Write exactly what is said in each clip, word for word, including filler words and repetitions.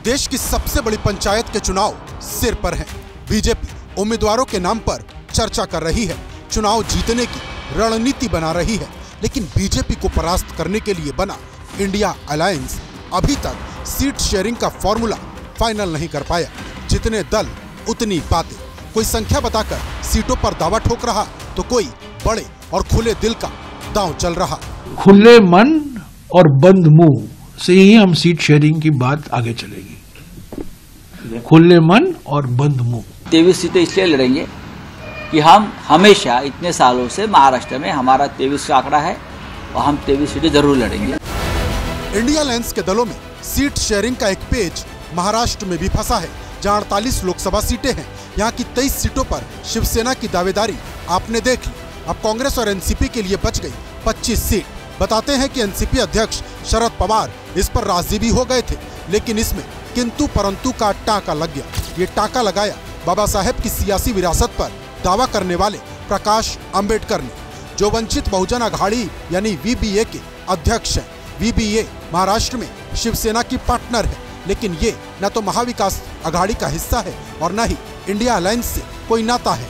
देश की सबसे बड़ी पंचायत के चुनाव सिर पर हैं। बीजेपी उम्मीदवारों के नाम पर चर्चा कर रही है, चुनाव जीतने की रणनीति बना रही है, लेकिन बीजेपी को परास्त करने के लिए बना इंडिया अलायंस अभी तक सीट शेयरिंग का फॉर्मूला फाइनल नहीं कर पाया। जितने दल उतनी बातें, कोई संख्या बताकर सीटों पर दावा ठोक रहा तो कोई बड़े और खुले दिल का दांव चल रहा। खुले मन और बंद मुंह से ही हम सीट शेयरिंग की बात आगे चलेगी। खुले मन और बंद मुंह। तेईस सीटें इसलिए लड़ेंगे कि हम हमेशा इतने सालों से महाराष्ट्र में हमारा तेईस का आंकड़ा है और हम तेईस सीटें जरूर लड़ेंगे। इंडिया अलायंस के दलों में सीट शेयरिंग का एक पेच महाराष्ट्र में भी फंसा है, जहां अड़तालीस लोकसभा सीटें हैं। यहां की तेईस सीटों पर शिवसेना की दावेदारी आपने देख ली। अब कांग्रेस और एनसीपी के लिए बच गई पच्चीस सीट। बताते हैं कि एनसीपी अध्यक्ष शरद पवार इस पर राजी भी हो गए थे, लेकिन इसमें किंतु परंतु का टाका लग गया। ये टाका लगाया बाबा साहेब की सियासी विरासत पर दावा करने वाले प्रकाश अंबेडकर ने, जो वंचित बहुजन अघाड़ी यानी वीबीए के अध्यक्ष हैं। वीबीए महाराष्ट्र में शिवसेना की पार्टनर है, लेकिन ये न तो महाविकास अघाड़ी का हिस्सा है और न ही इंडिया अलायंस से कोई नाता है।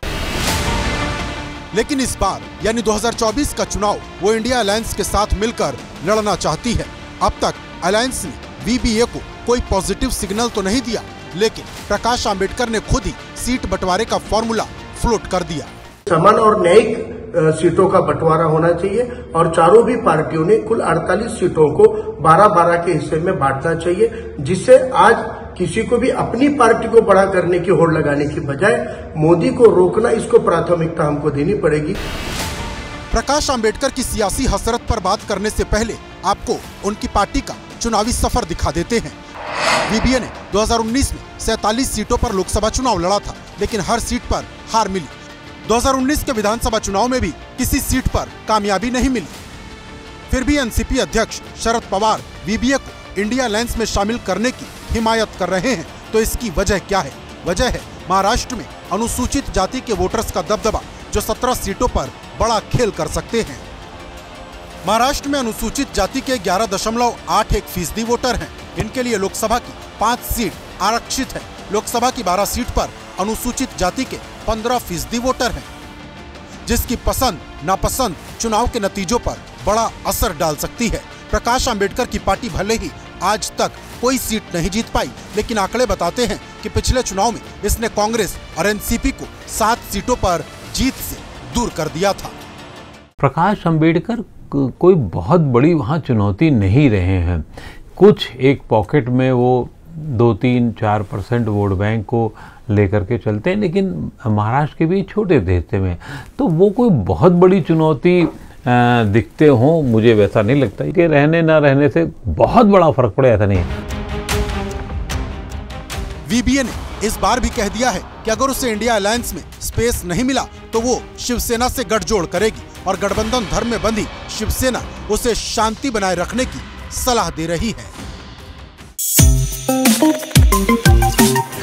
लेकिन इस बार यानी दो हज़ार चौबीस का चुनाव वो इंडिया अलायंस के साथ मिलकर लड़ना चाहती है। अब तक अलायंस ने वीबीए को कोई पॉजिटिव सिग्नल तो नहीं दिया, लेकिन प्रकाश अंबेडकर ने खुद ही सीट बंटवारे का फॉर्मूला फ्लोट कर दिया। समान और न्यायिक सीटों का बंटवारा होना चाहिए और चारों भी पार्टियों ने कुल अड़तालीस सीटों को बारह बारह के हिस्से में बांटना चाहिए, जिससे आज किसी को भी अपनी पार्टी को बड़ा करने की होड़ लगाने की बजाय मोदी को रोकना, इसको प्राथमिकता हमको देनी पड़ेगी। प्रकाश अंबेडकर की सियासी हसरत पर बात करने से पहले आपको उनकी पार्टी का चुनावी सफर दिखा देते हैं। वीबीए ने दो हज़ार उन्नीस में सैंतालीस सीटों पर लोकसभा चुनाव लड़ा था, लेकिन हर सीट पर हार मिली। दो हज़ार उन्नीस के विधानसभा चुनाव में भी किसी सीट पर कामयाबी नहीं मिली। फिर भी एनसीपी अध्यक्ष शरद पवार वीबीए को इंडिया अलायंस में शामिल करने की हिमायत कर रहे हैं। तो इसकी वजह क्या है? वजह है महाराष्ट्र में अनुसूचित जाति के वोटर्स का दबदबा, जो सत्रह सीटों पर बड़ा खेल कर सकते हैं। महाराष्ट्र में अनुसूचित जाति के ग्यारह दशमलव आठ एक फीसदी वोटर हैं। इनके लिए लोकसभा की पांच सीट आरक्षित है। लोकसभा की बारह सीट पर अनुसूचित जाति के पंद्रह फीसदी वोटर हैं, जिसकी पसंद नापसंद चुनाव के नतीजों पर बड़ा असर डाल सकती है। प्रकाश अंबेडकर की पार्टी भले ही आज तक कोई सीट नहीं जीत पाई, लेकिन आंकड़े बताते हैं कि पिछले चुनाव में इसने कांग्रेस और एनसीपी को सात सीटों पर जीत से दूर कर दिया था। प्रकाश अंबेडकर कोई बहुत बड़ी वहाँ चुनौती नहीं रहे हैं। कुछ एक पॉकेट में वो दो तीन चार परसेंट वोट बैंक को लेकर के चलते हैं, लेकिन महाराष्ट्र के भी छोटे हिस्से में तो वो कोई बहुत बड़ी चुनौती दिखते हों, मुझे वैसा नहीं लगता कि रहने ना रहने से बहुत बड़ा फर्क पड़े, ऐसा नहीं है। वीबीए ने इस बार भी कह दिया है कि अगर उसे इंडिया अलायंस में स्पेस नहीं मिला तो वो शिवसेना से गठजोड़ करेगी और गठबंधन धर्म में बंधी शिवसेना उसे शांति बनाए रखने की सलाह दे रही है।